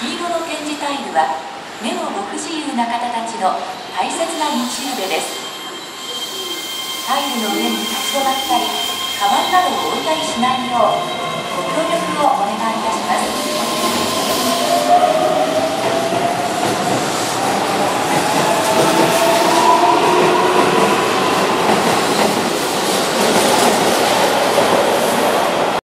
黄色の展示タイルは目のご不自由な方たちの大切な道しるべです。タイルの上に立ち止まったりカバンなどを置いたりしないようご協